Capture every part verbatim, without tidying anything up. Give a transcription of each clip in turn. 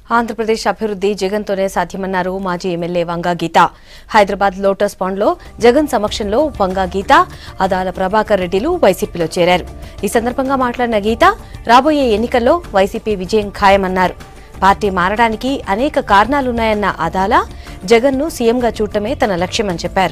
ఆంధ్రప్రదేశ్ అభివృద్ధి జగన్తోనే సాధ్యమన్నారు మాజీ ఎమ్మెల్యే వంగా గీత. హైదరాబాద్ లోటస్ పాండ్లో జగన్ సమక్షంలో వంగా గీత, అదాల ప్రభాకర్ రెడ్డిలు వైసీపీలో చేరారు. ఈ సందర్భంగా మాట్లాడిన గీత, రాబోయే ఎన్నికల్లో వైసీపీ విజయం ఖాయమన్నారు. పార్టీ మారడానికి అనేక కారణాలున్నాయన్న అదాల, జగన్ను సీఎంగా చూడటమే తన లక్ష్యమని చెప్పారు.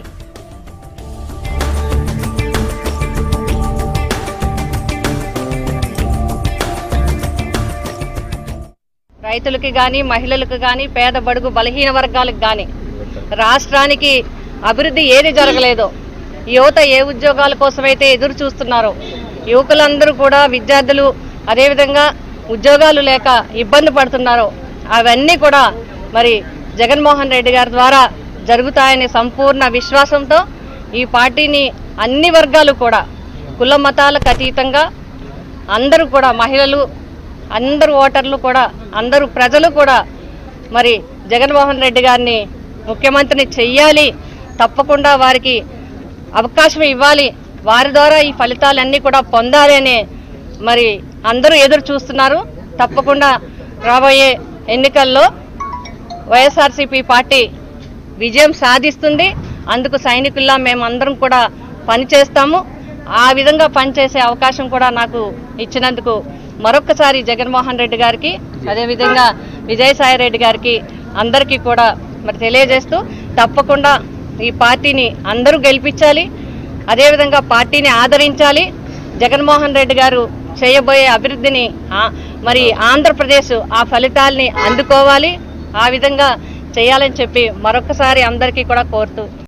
రైతులకు కానీ, మహిళలకు కానీ, పేద బడుగు బలహీన వర్గాలకు కానీ రాష్ట్రానికి అభివృద్ధి ఏది జరగలేదో, యువత ఏ ఉద్యోగాల కోసమైతే ఎదురు చూస్తున్నారో, యువకులందరూ కూడా విద్యార్థులు అదేవిధంగా ఉద్యోగాలు లేక ఇబ్బంది పడుతున్నారో అవన్నీ కూడా మరి జగన్మోహన్ రెడ్డి గారి ద్వారా జరుగుతాయనే సంపూర్ణ విశ్వాసంతో ఈ పార్టీని అన్ని వర్గాలు కూడా కుల మతాలకు అతీతంగా అందరూ కూడా, మహిళలు అందరూ ఓటర్లు కూడా, అందరూ ప్రజలు కూడా మరి జగన్మోహన్ రెడ్డి గారిని ముఖ్యమంత్రిని చెయ్యాలి, తప్పకుండా వారికి అవకాశం ఇవ్వాలి, వారి ద్వారా ఈ ఫలితాలన్నీ కూడా పొందాలి అని మరి అందరూ ఎదురు చూస్తున్నారు. తప్పకుండా రాబోయే ఎన్నికల్లో వైఎస్ఆర్సీపీ పార్టీ విజయం సాధిస్తుంది. అందుకు సైనికుల్లా మేమందరం కూడా పనిచేస్తాము. ఆ విధంగా పనిచేసే అవకాశం కూడా నాకు ఇచ్చినందుకు మరొక్కసారి జగన్మోహన్ రెడ్డి గారికి, అదేవిధంగా విజయసాయి రెడ్డి గారికి అందరికీ కూడా మరి తెలియజేస్తూ, తప్పకుండా ఈ పార్టీని అందరూ గెలిపించాలి, అదేవిధంగా పార్టీని ఆదరించాలి. జగన్మోహన్ రెడ్డి గారు చేయబోయే అభివృద్ధిని మరి ఆంధ్రప్రదేశ్ ఆ ఫలితాలని అందుకోవాలి, ఆ విధంగా చేయాలని చెప్పి మరొకసారి అందరికీ కూడా కోరుతూ